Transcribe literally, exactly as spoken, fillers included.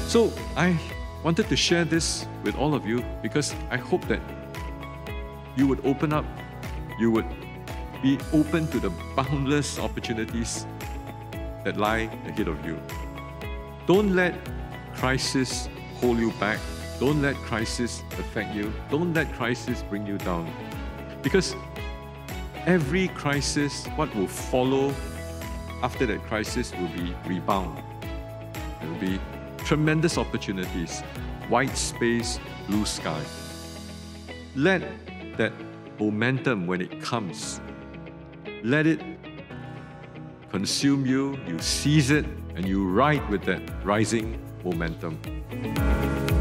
So I wanted to share this with all of you because I hope that you would open up, you would be open to the boundless opportunities that lie ahead of you. Don't let crisis hold you back. Don't let crisis affect you. Don't let crisis bring you down. Because every crisis, what will follow after that crisis will be rebound. There will be tremendous opportunities, white space, blue sky. Let that momentum, when it comes, let it consume you, you seize it, and you ride with that rising momentum.